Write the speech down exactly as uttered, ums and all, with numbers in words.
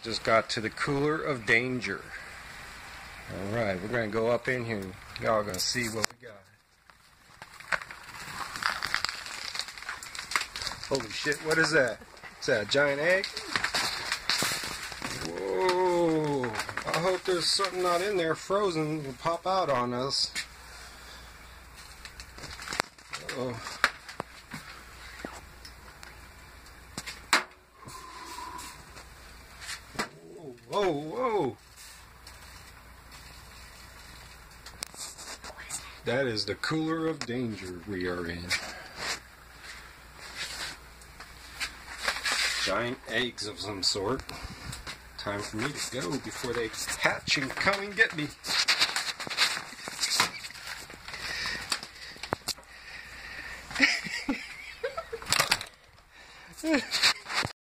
Just got to the cooler of danger. Alright, we're going to go up in here. Y'all going to see what we got. Holy shit, what is that? Is that a giant egg? Whoa! I hope there's something not in there frozen and pop out on us. Uh-oh. Whoa, whoa! That is the cooler of danger we are in. Giant eggs of some sort. Time for me to go before they hatch and come and get me.